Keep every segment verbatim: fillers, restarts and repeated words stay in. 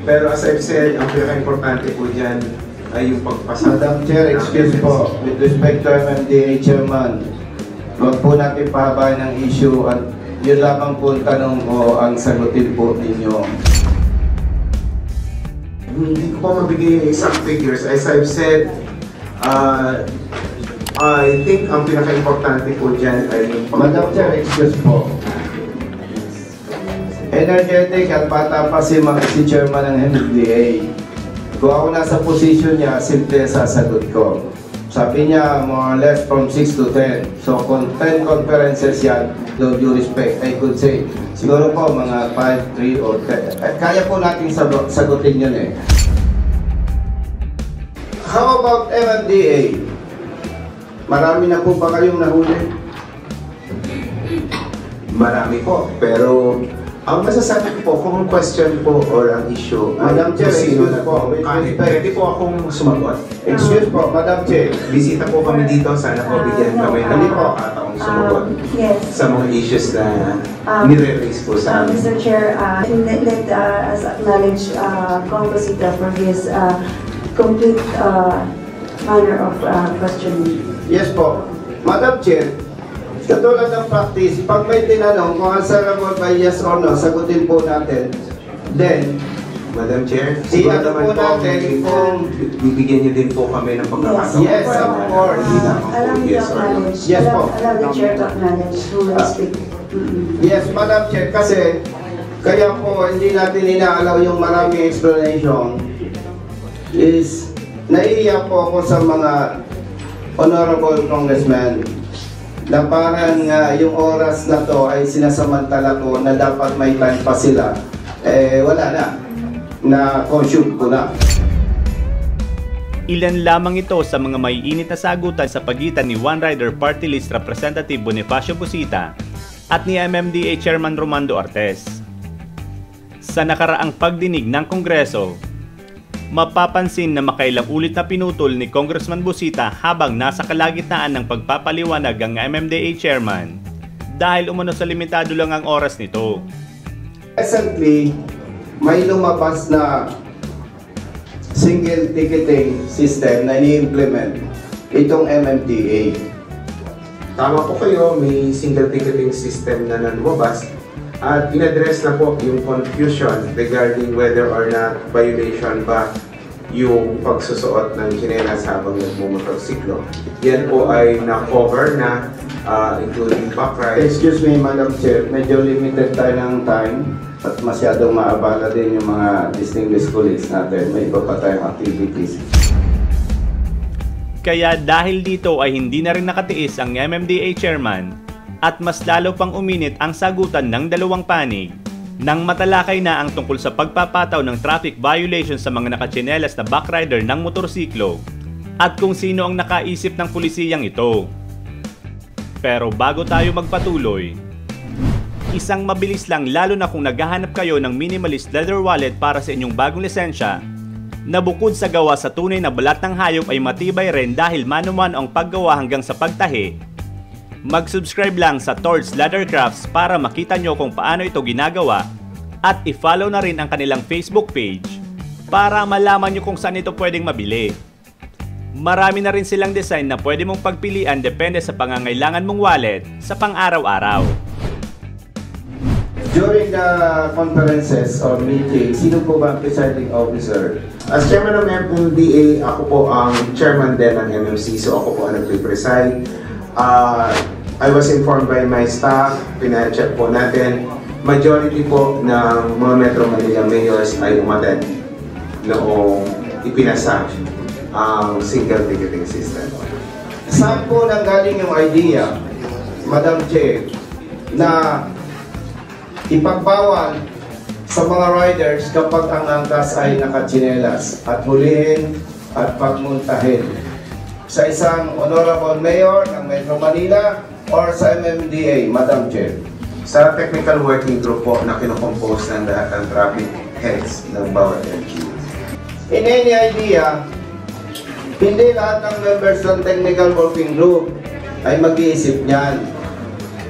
Pero as I've said, ang pinaka-importante po dyan ay yung pagpasa. Madam Chair, excuse po, with respect to M M D A Chairman, huwag po natin pahabain ng issue at yun lamang po ang tanong ko ang sagutin po ninyo. Hindi ko pa mabigay yung exact figures. As I've said, uh, I think ang pinaka-importante po dyan ay yung Madam Chair, excuse po. Energetic at bata pa si, si Chairman ng M M D A. Kung ako nasa posisyon niya, simple sasagot ko. Sabi niya, more or less from six to ten. So kung ten conferences yan, with due respect, I could say, siguro po mga five, three, or ten. At kaya po natin sagutin yun eh. How about M M D A? Marami na po ba kayong nahuli? Marami po, pero ang masasabi ko po, kung question po or ang issue, Madam Chair, excuse po. Pwede po akong sumagot. Excuse po, Madam Chair. Bisita po kami dito, sana po bigyan kami ng pagkakataong sumagot Um, yes. sa mga issues na Um, nire-raise po sa Uh, amin. Mister Chair, uh, let, let uh, us acknowledge uh, Congressita for his uh, complete uh, manner of uh, questioning. Yes po. Madam Chair, katulad ng practice, pag may tinanong kung answerable by yes or no, sagutin po natin. Then, Madam Chair, Si siguro ano naman po po, natin kung- bibigyan niyo din po kami ng pagkakataon. Yes, para of malaman course. kung Uh, tama allow po, me to yes or no. acknowledge. Yes allow, po. allow the Chair to acknowledge who will Ah. speak. Mm-mm. yes, Madam Chair, kasi kaya po hindi natin inaalaw yung maraming explanation is naiiyak po ako sa mga honorable congressmen na parang uh, yung oras na to ay sinasamantala ko na dapat may time pa sila. Eh, wala na. Na-consume ko na. Ilan lamang ito sa mga maiinit na sagutan sa pagitan ni One Rider Party List Representative Bonifacio Busita at ni M M D A Chairman Romando Artes. Sa nakaraang pagdinig ng Kongreso, mapapansin na makailang ulit na pinutol ni Congressman Busita habang nasa kalagitnaan ng pagpapaliwanag ang M M D A Chairman dahil umano sa limitado lang ang oras nito. Recently, may lumabas na single ticketing system na ni-implement itong M M D A. Tama po kayo, may single ticketing system na lumabas at in-address na po yung confusion regarding whether or not violation ba yung pagsusuot ng tsinelas habang nagmumotorsiklo. Yan po ay na-cover na uh, including back ride. Excuse me, Madam Chair, medyo limited tayo ng time at masyadong maabala din yung mga distinguished colleagues natin. May iba pa tayong activities. Kaya dahil dito ay hindi na rin nakatiis ang M M D A Chairman at mas lalo pang uminit ang sagutan ng dalawang panig nang matalakay na ang tungkol sa pagpapataw ng traffic violation sa mga nakatsinelas na backrider ng motorsiklo at kung sino ang nakaisip ng pulisiyang ito. Pero bago tayo magpatuloy, isang mabilis lang lalo na kung naghahanap kayo ng minimalist leather wallet para sa inyong bagong lisensya na bukod sa gawa sa tunay na balat ng hayop ay matibay rin dahil manuman ang paggawa hanggang sa pagtahi. Mag-subscribe lang sa Torch Leather Crafts para makita nyo kung paano ito ginagawa at i-follow na rin ang kanilang Facebook page para malaman nyo kung saan ito pwedeng mabili. Marami na rin silang design na pwede mong pagpilian depende sa pangangailangan mong wallet sa pang-araw-araw. During the conferences or meetings, sino po ba ang presiding officer? As chairman ng M M D A, ako po ang chairman din ng M M C, so ako po ang nag-preside. Uh, I was informed by my staff, pina-check po natin, majority po ng mga Metro Manila mayors ay umattend noong ipinasa ang single ticketing system. Saan po nanggaling yung idea, Madam Chair, na ipagbawal sa mga riders kapag ang angkas ay nakatsinelas at hulihin at pagmuntahin sa isang honorable mayor ng Metro Manila or sa M M D A, Madam Chair? Sa technical working group po na kinocompose ng lahat ng traffic heads ng bawat L G U. In any idea, hindi lahat ng members ng technical working group ay mag-iisip niyan.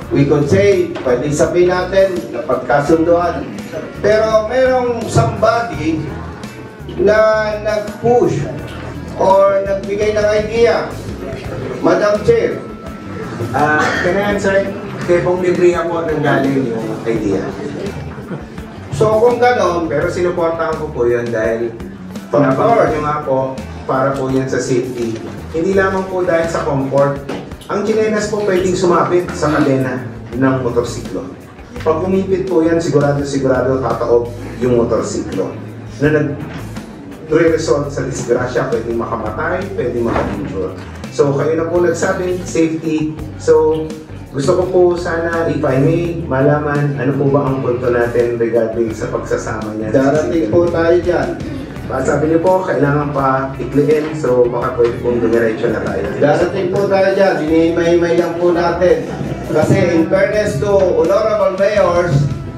we could say, pwede sabihin natin na pagkasunduan. Pero merong somebody na nag-push or nagbigay ng idea. Madam Chair. Ah, can I answer? Kay Bong Libriya po nang galing yung idea. So kung ganon, Pero sinuportahan ko po yun dahil Of nabanggit course. nyo nga po, para po yan sa safety. Hindi lamang po dahil sa comfort. Ang chinelas po pwedeng sumapit sa kadena ng motorsiklo. Pag umipit po yan, sigurado-sigurado tataob yung motorsiklo. Na nag-re-result sa disgrasya, pwedeng makamatay, pwedeng maka-injure. So kayo na po nagsabi, safety. So gusto ko po sana, if I may, malaman ano po ba ang punto natin regarding sa pagsasama niya. darating po tayo dyan. Ah, sabi niyo po, kailangan pa ikliin, so baka pwede pong dumiretso na tayo. Darating po tayo dyan, hinihimay-himay lang po natin. Kasi in fairness to honorable mayors,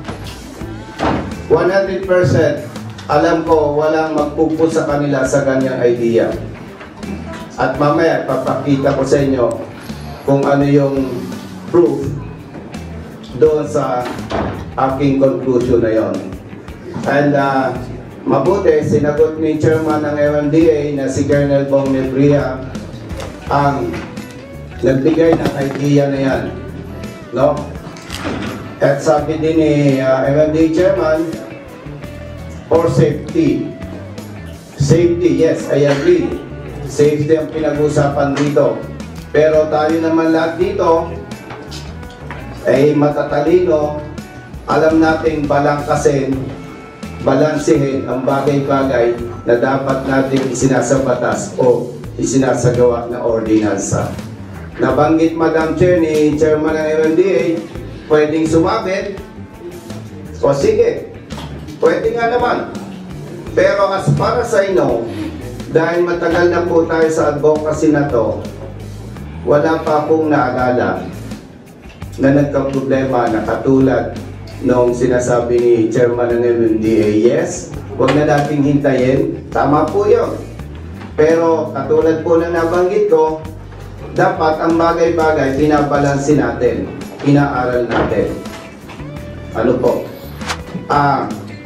one hundred percent alam ko walang magpupo sa kanila sa ganyang idea. At mamaya, papakita ko sa inyo kung ano yung proof doon sa aking conclusion na yon. And uh, mabuti, sinagot ni Chairman ng M M D A na si Colonel Bong Libriya ang nagbigay ng idea na yan. No? At sabi din ni uh, M M D A Chairman, for safety. Safety, yes, I agree. Safety ang pinag-usapan dito. Pero tayo naman lahat dito ay matatalino, alam nating balangkasin, balansehin ang bagay-bagay na dapat natin isinasabatas o isinasagawa na ordinansa. Nabanggit Madam Chair ni Chairman ng M M D A, pwedeng sumabit, o sige, pwede nga naman. Pero as para sa inyo, dahil matagal na po tayo sa advocacy na to, wala pa akong naalala na nagka-problema na katulad nung sinasabi ni Chairman ng M M D A. Yes, huwag na nating hintayin. Tama po yun. Pero katulad po na nabanggit ko, dapat ang bagay-bagay pinabalansin natin, inaaral natin. Ano po? Ah,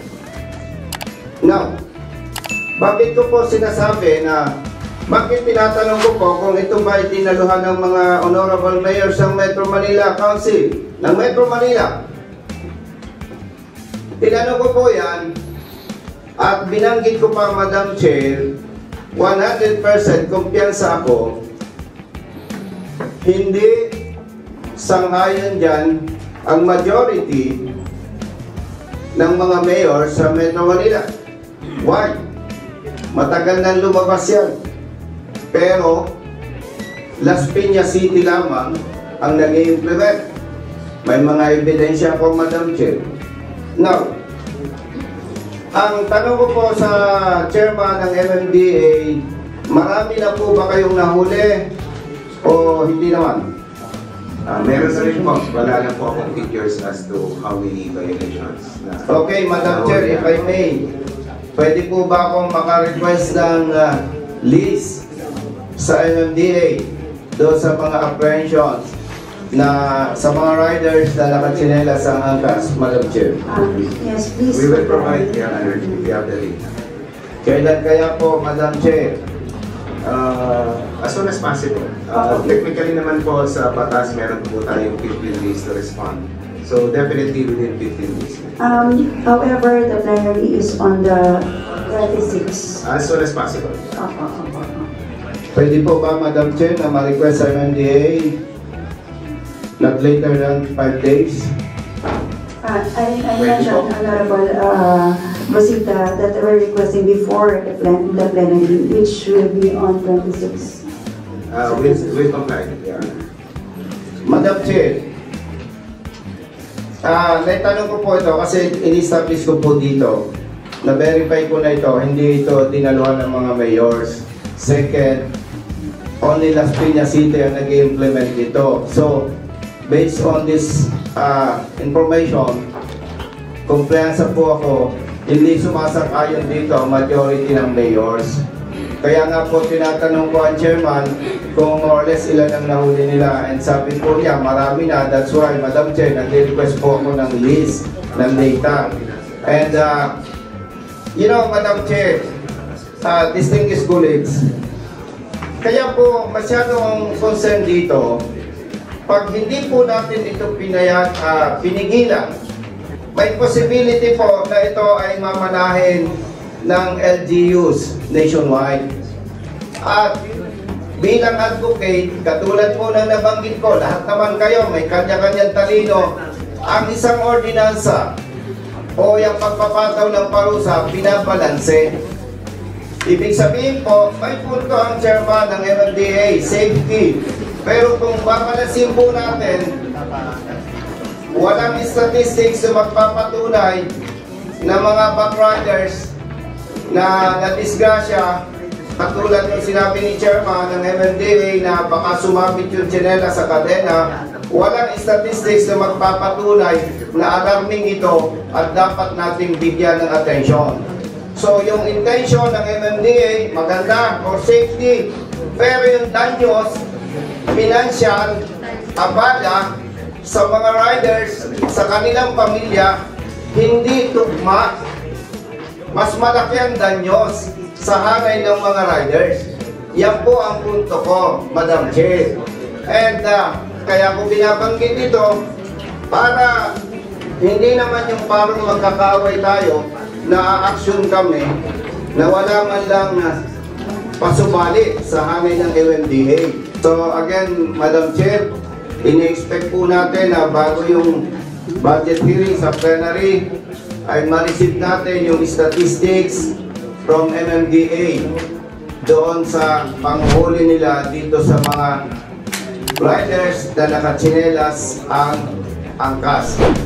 now, bakit ko po sinasabi na bakit tinatanong ko po kung ito ba ay dinaluhan ng mga honorable mayors ng Metro Manila Council, ng Metro Manila? Tinanong ko po yan at binanggit ko pa, Madam Chair, one hundred percent kumpiyansa ako, hindi sanghayon dyan ang majority ng mga mayor sa Metro Manila. Why? Matagal nang lumabas yan. Pero, Las Piñas City lamang ang nag-i-implement. May mga ebidensya po, Madam Chair. Now, ang tanong ko po sa chairman ng M M D A, marami na po ba kayong nahuli o hindi naman? Ah, meron na rin po, wala lang po akong figures as to how many violations. Na, Okay, Madam Chair, if I may, pwede po ba akong maka-request ng uh, list sa M M D A doon sa mga apprehensions na sa mga riders na nakatsinelas ang angkas, Madam Chair? Um, yes, please. we will provide the other, the other data. Kailan kaya po, Madam Chair? Uh, as soon as possible. Uh, technically naman po sa batas, meron po tayong fifteen days to respond. So definitely within fifteen days. Um, however, the plenary is on the twenty-sixth. As soon as possible. Opo, opo, opo. Pwede po ba, Madam Chair, na ma-request sa M M D A not later than five days? Uh, I, I mentioned, Honorable uh, Rosita, that we're requesting before the, plen the plenary, which will be on twenty-sixth. Uh, we we comply. Yeah. Madam Chair, ah, naitanong ko po ito kasi in-establish ko po dito, na-verify ko na ito, hindi ito dinaluhan ng mga mayors. Second, only Las Piñas City ang nag-implement ito. So, based on this uh, information, kumpiyansa po ako, hindi sumasang-ayon dito ang majority ng mayors. Kaya nga po tinatanong ko ang chairman kung more or less ilan ang nahuli nila. And sabi po niya, marami na. That's why, Madam Chair, nag-request po ako ng list ng data. And, uh, you know, Madam Chair, uh, distinguished colleagues, kaya po masyadong concern dito, pag hindi po natin ito pinayat, uh, pinigilan, may possibility po na ito ay mamanahin ng L G Us nationwide. At bilang advocate, katulad po ng nabanggit ko, lahat naman kayo may kanya-kanyang talino, ang isang ordinansa o yung pagpapataw ng parusa, binabalanse. Ibig sabihin po, may punto ang chairman ng M M D A, safety. Pero kung babalansin po natin, walang statistics na magpapatunay na mga backriders na nadisgrasya, katulad ng sinabi ni chairman ng M M D A na baka sumabit yung tsinela sa kadena, walang statistics na magpapatunay na alarming ito at dapat nating bigyan ng atensyon. So yung intention ng M M D A, maganda for safety, pero yung danyos, financial, abala sa mga riders, sa kanilang pamilya, hindi tugma. Mas malaki ang danyos sa hanay ng mga riders. Yan po ang punto ko, Madam Chair. And uh, kaya ko binabanggit ito para hindi naman yung parang magkakaway tayo na action kami na wala man lang uh, pasubali sa hanay ng M M D A. So again, Madam Chair, ini-expect po natin na bago yung budget hearing sa plenary ay ma-receive natin yung statistics from M M D A doon sa panghuli nila dito sa mga riders na nakatsinelas ang angkas.